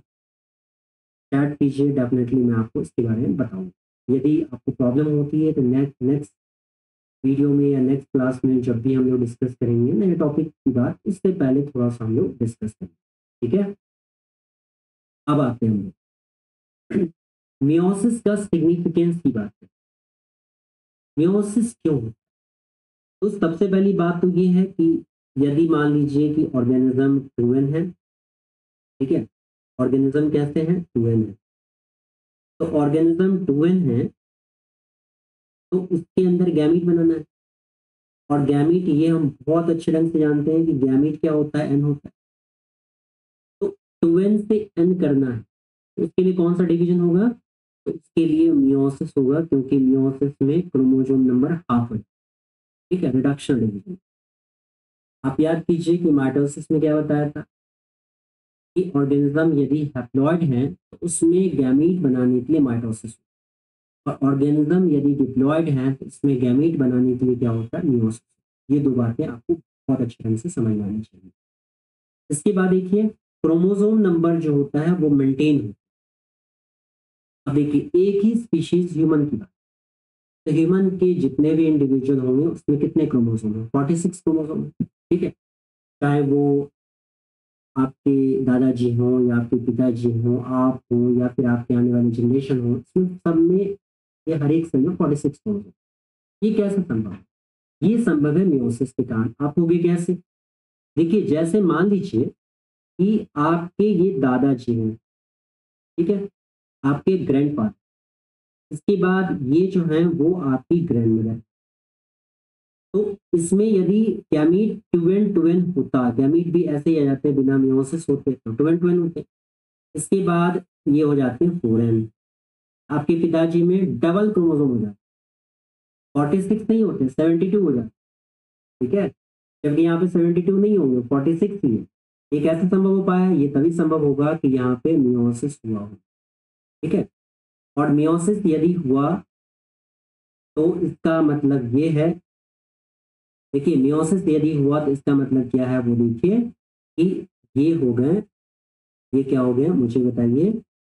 चैट कीजिए, डेफिनेटली मैं आपको इसके बारे में बताऊंगा। यदि आपको प्रॉब्लम होती है तो नेक्स्ट वीडियो में या नेक्स्ट क्लास में जब भी हम लोग डिस्कस करेंगे नए टॉपिक की बात, इससे पहले थोड़ा सा हम लोग डिस्कस करेंगे, ठीक है। अब आते हैं हम लोग मियोसिस का सिग्निफिकेंस की बात है। मियोसिस क्यों होता है? तो सबसे पहली बात तो ये है कि यदि मान लीजिए कि ऑर्गेनिज्म ट्रूएन है, ठीक है, ऑर्गेनिज्म कैसे हैं, ट्रूएन है, तो ऑर्गेनिज्म ट्रूएन है तो उसके अंदर गैमीट बनाना है, और गैमीट ये हम बहुत अच्छे ढंग से जानते हैं कि गैमीट क्या होता है, एन होता है। तो 2n से n करना है तो उसके लिए कौन सा डिवीजन होगा, तो इसके लिए मियोसिस होगा, क्योंकि मियोसिस में क्रोमोसोम नंबर हाफ है, ठीक है, रिडक्शन डिवीजन। आप याद कीजिए कि माइटोसिस में क्या बताया था कि ऑर्गेनिज्म यदि हैप्लॉइड है तो उसमें गैमीट बनाने के लिए माइटोसिस, और ऑर्गेनिज्म यदि डिप्लॉइड है तो इसमें गैमीट बनाने के लिए क्या होता है, मियोसिस। ये दो बातें आपको बहुत अच्छे ढंग से समझ में आना चाहिए। इसके बाद देखिए क्रोमोसोम नंबर जो होता है वो मेंटेन होता है। अब देखिए एक ही स्पीशीज ह्यूमन की बात, तो ह्यूमन के जितने भी इंडिविजुअल होंगे उसमें कितने क्रोमोसोम हैं? 46 क्रोमोसोम है, ठीक है। चाहे वो आपके दादाजी हों या आपके पिताजी हों, आप हो या फिर आपके आने वाली जनरेशन हो, इसमें सब में ये हर एक सेल में 46 क्रोमोसोम। ये कैसे संभव है? ये संभव है मियोसिस के कारण। आप होगे कैसे? देखिए जैसे मान लीजिए कि आपके ये दादाजी हैं, ठीक है, आपके ग्रैंडफादर, इसके बाद ये जो है वो आपकी ग्रैंडमदर। तो इसमें यदि गैमीट ट्वेन ट्वेन होता, गैमीट भी ऐसे ही आ जाते हैं बिना मियोसिस होते तो ट्वेन ट्वेन होते। इसके बाद ये हो जाते हैं फोरेन। आपके पिताजी में डबल क्रोमोसोम हो जाते, 46 नहीं होते, 72 हो जाते, ठीक है। जबकि यहाँ पे 72 नहीं होंगे, 46 ही है। ये कैसे संभव हो पाया? ये तभी संभव होगा कि यहाँ पे मियोसिस हुआ हो, ठीक है। और मियोसिस यदि हुआ तो इसका मतलब ये है, देखिए मियोसिस यदि हुआ तो इसका मतलब क्या है वो देखिए कि ये हो गए, ये क्या हो गया मुझे बताइए।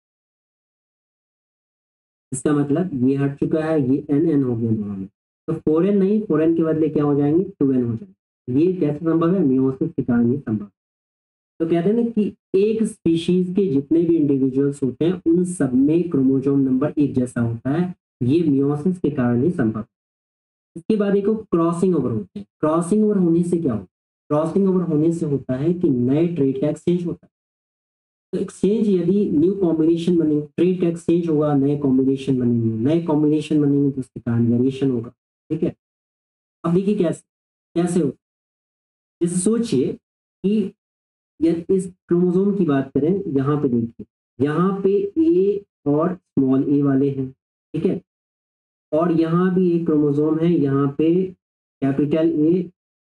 इसका मतलब ये हट चुका है, ये एन एन हो गया दोनों में, तो फोरेन नहीं, फोरेन के बदले क्या हो जाएंगे? टू एन हो जाएंगे। ये कैसे संभव है? मियोसिस के कारण ये संभव। तो कहते हैं ना कि एक स्पीशीज के जितने भी इंडिविजुअल्स होते हैं उन सब में क्रोमोसोम नंबर एक जैसा होता है, ये मियोसिस के कारण ही संभव है। इसके बाद देखो क्रॉसिंग ओवर होते हैं। क्रॉसिंग ओवर होने से क्या होता है? क्रॉसिंग ओवर होने से होता है कि नए ट्रेट का एक्सचेंज होता है। तो एक्सचेंज यदि न्यू कॉम्बिनेशन बने, ट्रेट का एक्सचेंज होगा, नए कॉम्बिनेशन बनेंगे, नए कॉम्बिनेशन बनेंगे तो उसके कारण वेरिएशन होगा, ठीक है। अब देखिए कैसे कैसे होता है। जैसे सोचिए कि यदि इस क्रोमोसोम की बात करें, यहाँ पे देखिए, यहाँ पे ए और स्मॉल ए वाले हैं, ठीक है। और यहाँ भी एक क्रोमोसोम है, यहाँ पे कैपिटल ए,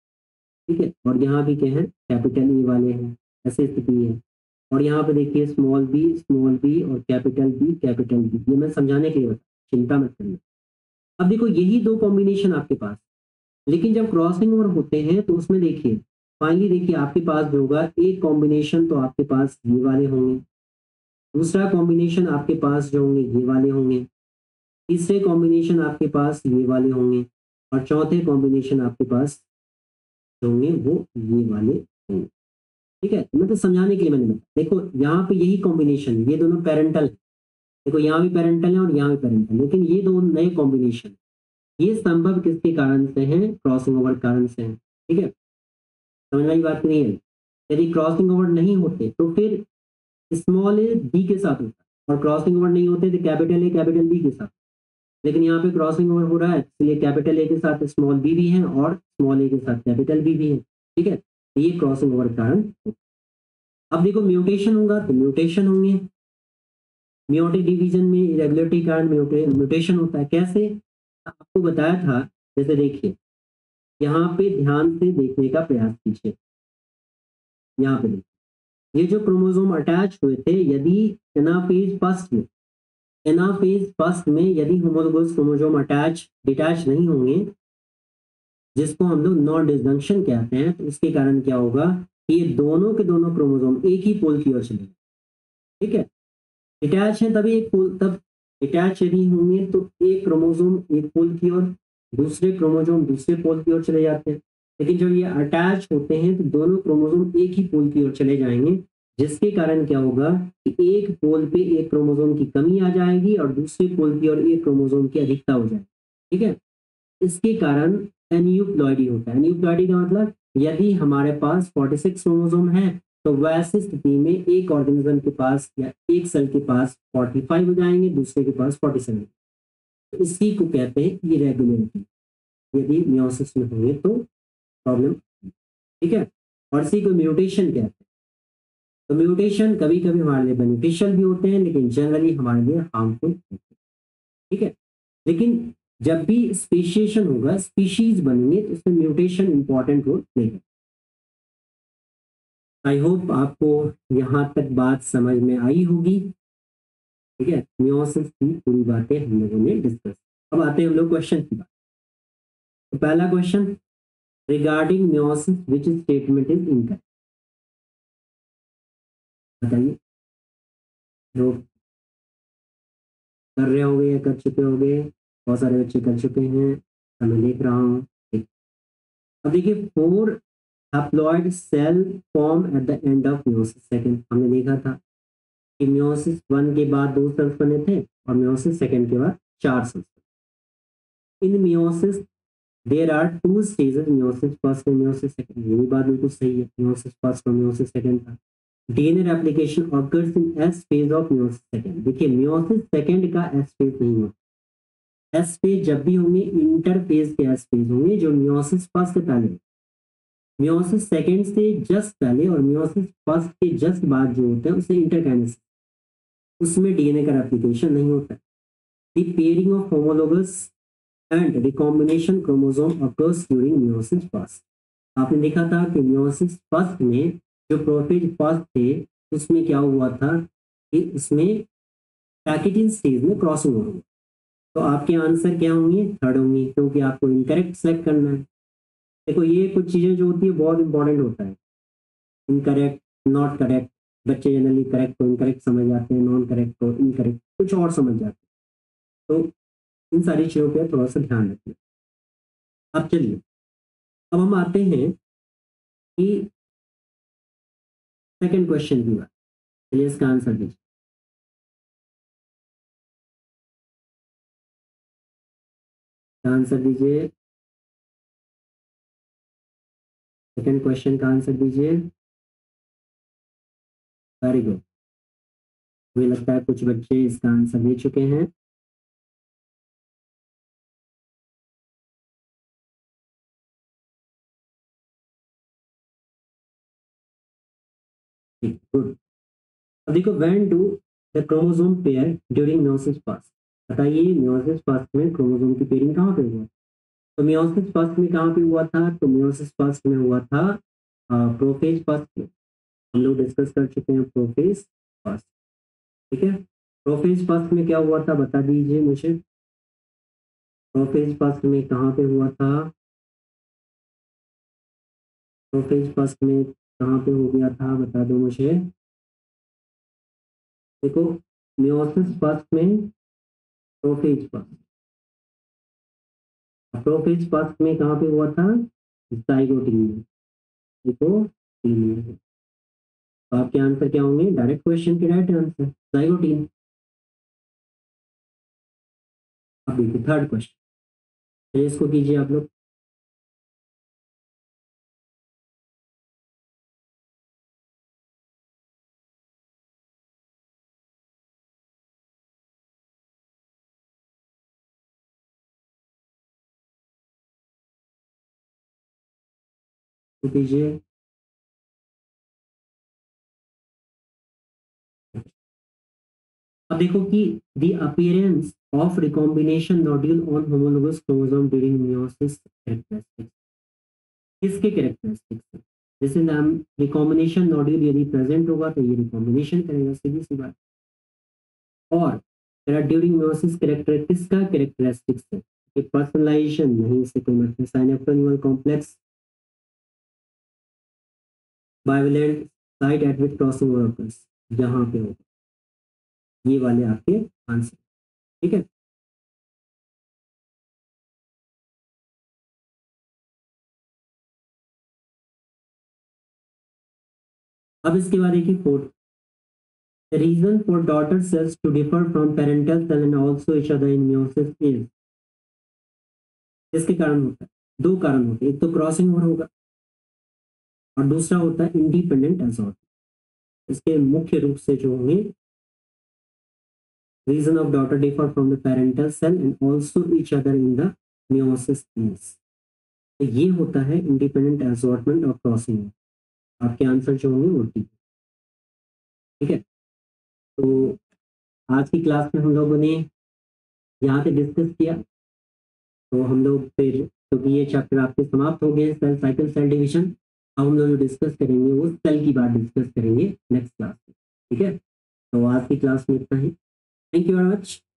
ठीक है, और यहाँ भी क्या है? कैपिटल ए वाले हैं, ऐसे स्थिति है। और यहाँ पे देखिए स्मॉल बी और कैपिटल बी, ये मैं समझाने के लिए बता, चिंता मत करिए। अब देखो यही दो कॉम्बिनेशन आपके पास, लेकिन जब क्रॉसिंग ओवर होते हैं तो उसमें देखिए फाइनली देखिए आपके पास जो होगा एक कॉम्बिनेशन तो आपके पास ये वाले होंगे, दूसरा कॉम्बिनेशन आपके पास जो होंगे ये वाले होंगे, तीसरे कॉम्बिनेशन आपके पास ये वाले होंगे, और चौथे कॉम्बिनेशन आपके पास जो होंगे वो ये वाले होंगे, ठीक है। मतलब समझाने के लिए मैंने बताया, देखो यहाँ पे यही कॉम्बिनेशन, ये दोनों पेरेंटल, देखो यहाँ भी पेरेंटल है और यहाँ भी पेरेंटल, लेकिन ये दो नए कॉम्बिनेशन, ये संभव किसके कारण से है? क्रॉसिंग ओवर कारण से है, ठीक है। समझ में आई बात नहीं है? यदि क्रॉसिंग ओवर नहीं होते तो फिर स्मॉल ए बी के साथ होता है, और क्रॉसिंग ओवर नहीं होते तो कैपिटल ए कैपिटल बी के साथ। लेकिन यहाँ पे क्रॉसिंग ओवर हो रहा है, इसलिए कैपिटल ए के साथ स्मॉल बी भी है और स्मॉल ए के साथ कैपिटल बी भी है, ठीक है। तो ये क्रॉसिंग ओवर कारण। अब देखो म्यूटेशन होगा तो म्यूटेशन होंगे, मियोटिक डिवीजन में इरेगुलरिटी कारण म्यूटेशन होता है। कैसे? आपको बताया था, जैसे देखिए यहाँ पे ध्यान से देखने का प्रयास कीजिए, यहाँ पे देखिए ये जो क्रोमोसोम अटैच हुए थे, यदि एनाफेज फर्स्ट में यदि होमोलोगस क्रोमोसोम अटैच डिटैच नहीं होंगे, जिसको हम लोग नॉन डिसजंक्शन कहते हैं, तो इसके कारण क्या होगा कि ये दोनों के दोनों क्रोमोसोम एक ही पोल की ओर चलेंगे, ठीक है। डिटैच है तभी एक पोल, तब डिटैच यदि होंगे तो एक क्रोमोसोम एक पोल की ओर, दूसरे क्रोमोसोम दूसरे पोल की ओर चले जाते हैं। लेकिन जब ये अटैच होते हैं तो दोनों क्रोमोसोम एक ही पोल की ओर चले जाएंगे, जिसके कारण क्या होगा कि एक पोल पे एक क्रोमोसोम की कमी आ जाएगी और दूसरे पोल की ओर एक क्रोमोसोम की अधिकता हो जाएगी, ठीक है। इसके कारण एन्यूप्लॉइडी होता है। एन्यूप्लॉइडी का मतलब यदि हमारे पास 46 क्रोमोसोम है तो वैसे स्थिति में एक ऑर्गेनिज्म के पास या एक सेल के पास 45 हो जाएंगे, दूसरे के पास 47। तो इसी को कहते हैं इरेगुलरिटी, यदि मियोसिस में होंगे तो प्रॉब्लम, ठीक है। और इसी को म्यूटेशन कहते हैं। तो म्यूटेशन कभी कभी हमारे लिए बेनिफिशियल भी होते हैं, लेकिन जनरली हमारे लिए हार्मफुल होते हैं, ठीक है। लेकिन जब भी स्पेशिएशन होगा, स्पीशीज बनेंगे, तो उसमें म्यूटेशन इंपॉर्टेंट रोल प्ले करेगा। आई होप आपको यहाँ तक बात समझ में आई होगी, ठीक है। मियोसिस की पूरी बातें हम लोगों ने डिस्कस। अब आते हैं हम लोग क्वेश्चन की बात। तो पहला question, regarding meiosis which statement is incorrect? बताइए, जो कर रहे होंगे या कर चुके होंगे, बहुत सारे बच्चे कर चुके हैं, मैं देख रहा हूँ। अब देखिए, 4 haploid cell form at the end of meiosis second. हमने देखा था कि मियोसिस 1 के बाद 2 सेल्स बने थे और मियोसिस सेकंड के बाद 4 cells. In meiosis there are 2 stages, meiosis first और मियोसिस सेकंड। ये भी बात बिल्कुल सही है, मियोसिस फर्स्ट और मियोसिस सेकंड था। DNA replication occurs in S phase of meiosis second. देखिए, मियोसिस सेकंड का एस फेज नहीं होता। एस फेज जब भी होंगे इंटरफेज के एस फेज होंगे, जो मियोसिस फर्स्ट से पहले, मियोसिस सेकंड से जस्ट पहले और मियोसिस फर्स्ट के जस्ट बाद जो होते हैं उसे इंटरकाइनेसिस, उसमें डीएनए का रेप्लिकेशन नहीं होता। The pairing of homologous and recombination chromosome occurs during meiosis first. आपने देखा था कि मियोसिस फर्स्ट में जो प्रोफेज फर्स्ट थे उसमें क्या हुआ था कि उसमें पैकेटिन स्टेज में क्रॉसिंग हो गई। तो आपके आंसर क्या होंगे? थर्ड होंगे, क्योंकि आपको इनकरेक्ट सेलेक्ट करना है। देखो, ये कुछ चीजें जो होती है बहुत इंपॉर्टेंट होता है। इनकरेक्ट, नॉट करेक्ट, बच्चे जनरली करेक्ट को इनकरेक्ट समझ जाते हैं, नॉन करेक्ट को इनकरेक्ट कुछ और समझ जाते हैं। तो इन सारी चीजों पर थोड़ा सा ध्यान रखिए। अब चलिए, अब हम आते हैं कि सेकंड क्वेश्चन की बात। चलिए इसका आंसर दीजिए। आंसर दीजिए, सेकंड क्वेश्चन का आंसर दीजिए। Very good. मुझे लगता है कुछ बच्चे इसका आंसर दे चुके हैं। गुड। अब देखो, when do the chromosome pair during meiosis first. बताइए, मियोसिस फर्स्ट में क्रोमोसोम की पेयरिंग कहाँ पे हुआ? तो मियोसिस फर्स्ट में कहाँ पे हुआ था? तो मियोसिस फर्स्ट में हुआ था प्रोफेज फर्स्ट में। हम लोग डिस्कस कर चुके हैं प्रोफेज फर्स्ट। ठीक है, प्रोफेज फर्स्ट में क्या हुआ था बता दीजिए मुझे। प्रोफेज फर्स्ट में कहाँ पे हुआ था? प्रोफेज फर्स्ट में कहाँ पे हो गया था बता दो मुझे। देखो, मियोसिस फर्स्ट में प्रोफेज फर्स्ट, प्रोफेज फर्स्ट में कहाँ पे हुआ था? जाइगोटी में। देखो, तो आपके आंसर क्या होंगे? डायरेक्ट क्वेश्चन के राइट आंसर जाइगोटीन। अब देखिए थर्ड क्वेश्चन, इसको कीजिए आप लोग। तो कीजिए। अब देखो कि the appearance of recombination nodule on homologous chromosome during meiosis characteristics. किसके कैरेक्टरिस्टिक्स है? जैसे नाम, रिकॉम्बिनेशन नोड्यूल यदि प्रेजेंट होगा तो ये रिकॉम्बिनेशन करेगा, सीधी सी बात। और ड्यूरिंग मियोसिस कैरेक्टर किसका कैरेक्टरिस्टिक्स है? कि पर्सनलाइजेशन नहीं, इससे कोई मतलब। Synaptonemal complex, bivalent site at which crossing over occurs, यहाँ पे होगा। ये वाले आपके आंसर। ठीक है, अब इसके बाद देखिए fourth. The reason for daughter cells to differ from parental cell and also each other in meiosis is, इसके कारण होता है, दो कारण होते हैं। एक तो क्रॉसिंग ओवर होगा और दूसरा होता है इंडिपेंडेंट एसॉर्टमेंट। इसके मुख्य रूप से जो होंगे, reason of daughter differ from the parental cell and also each other in the meiosis is, तो ये होता है इंडिपेंडेंट एसॉर्टमेंट और क्रॉसिंग। आपके आंसर जो होंगे वो ठीक है। तो आज की क्लास में हम लोगों ने यहाँ से डिस्कस किया। तो हम लोग फिर, क्योंकि ये चैप्टर आपके समाप्त हो गए, सेल साइकिल सेल डिवीजन, अब हम लोग जो डिस्कस करेंगे वो सेल की बात डिस्कस करेंगे नेक्स्ट क्लास में। ठीक है, तो आज की क्लास में इतना ही। Thank you very much.